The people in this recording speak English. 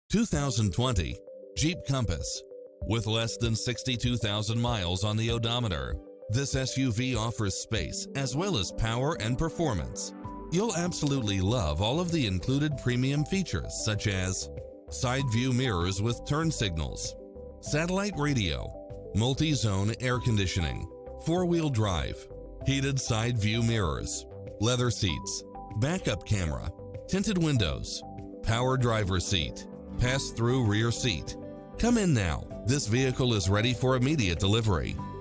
2020 Jeep Compass. With less than 62,000 miles on the odometer, this SUV offers space as well as power and performance. You'll absolutely love all of the included premium features such as side view mirrors with turn signals, satellite radio, multi-zone air conditioning, four-wheel drive, heated side view mirrors, leather seats, backup camera, tinted windows, power driver seat, pass-through rear seat. Come in now. This vehicle is ready for immediate delivery.